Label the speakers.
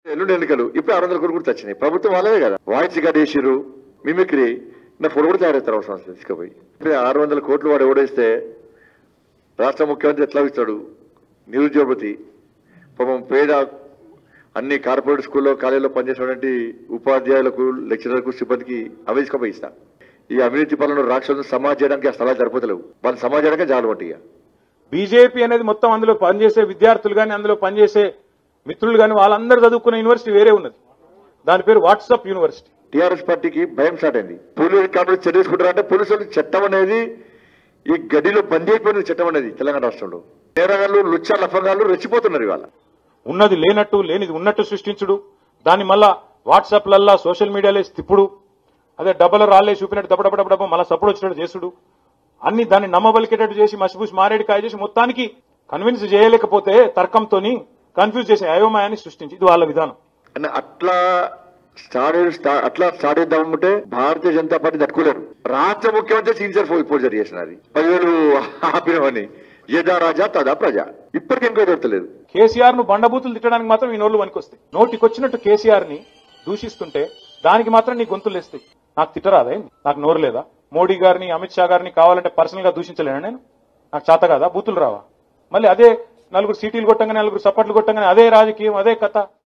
Speaker 1: ఎల్లుండి ఎన్నికలు ఇప్పుడు 600 కోట్లు కూడా తెచ్చినాయి. ప్రభుత్వం వాళ్ళదే కదా. వాయిస్ రికార్డ్ చేసిర్రు, మిమిక్రీ, నా ఫోటో కూడా తయారవుతారు అవసరం తీసుకుపోయి. ఇప్పుడు 600 కోట్లు వాడు ఎవడేస్తే రాష్ట్ర ముఖ్యమంత్రి ఎట్లా ఇస్తాడు? నిరుద్యోగతి పాపం పేద అన్ని కార్పొరేట్ స్కూల్లో కాలేజీలో పనిచేసినటువంటి ఉపాధ్యాయులకు, లెక్చరర్లకు, సిబ్బందికి అవి తీసుకుపోయి ఇస్తా. ఈ అవినీతి పాలన రాక్షసులను సమాజ్ చేయడానికి ఆ స్థలాలు సరిపోతలేవు. వాళ్ళు సమాజ్ చేయడానికే జాలు వంటిగా.
Speaker 2: బీజేపీ అనేది మొత్తం అందులో పనిచేసే విద్యార్థులు కానీ, అందులో పనిచేసే మిత్రులు కానీ వాళ్ళందరూ చదువుకున్న యూనివర్సిటీ వేరే ఉన్నది. దాని పేరు వాట్సాప్ యూనివర్సిటీ.
Speaker 1: టీఆర్ఎస్ పార్టీకి భయం స్టార్ట్ అయింది. పోలీసు కాబట్టి చర్య తీసుకుంటారంటే పోలీసులు చట్టం అనేది ఈ గడిలో బందీ అయిపోయిన చట్టం అనేది తెలంగాణ రాష్ట్రంలో. నేరగాళ్ళు, లుచ్చా లఫంగాళ్ళు రెచ్చిపోతున్నారు ఇవాళ.
Speaker 2: ఉన్నది లేనట్టు, లేనిది ఉన్నట్టు సృష్టించుడు, దాన్ని మళ్ళా వాట్సాప్లల్లా సోషల్ మీడియాలో తిప్పుడు, అదే డబ్బల రాళ్లే చూపినట్టు దబ్బ మళ్ళీ సప్పుడు వచ్చినట్టు చేసుడు, అన్ని దాన్ని నమ్మబలికేటట్టు చేసి మసిపూసి మారేడికాయ చేసి మొత్తానికి కన్విన్స్ చేయలేకపోతే తర్కంతోని కన్ఫ్యూజ్ చేసి అయోమయాన్ని సృష్టించి ఇది వాళ్ళ విధానం.
Speaker 1: అట్లా స్టార్ట్ చేద్దామంటే భారతీయ జనతా పార్టీ తట్టుకోలేరు. రాష్ట్ర ముఖ్యమంత్రి సిన్సియర్ ఫోర్జరీ చేసినది 10,000 ఆపినవని యదా రాజా తదా ప్రజా. ఇప్పటికి ఎంకో దొరకలేదు.
Speaker 2: కేసీఆర్ ను బండబూతులు తిట్టడానికి మాత్రం ఈ నోళ్లు వనికొస్తాయి. నోటికొచ్చినట్టు కేసీఆర్ ని దూషిస్తుంటే దానికి మాత్రం నీ గొంతులు వేస్తాయి. నాకు తిట్టరాదా? నాకు నోరు లేదా? మోడీ గారిని, అమిత్ షా గారిని కావాలంటే పర్సనల్ గా దూషించలేనా నేను? నాకు చేత కాదా? బూతులు రావా? మళ్ళీ అదే 4 సీటీలు కొట్టంగానే, 4 సప్పట్లు కొట్టంగానే అదే రాజకీయం, అదే కథ.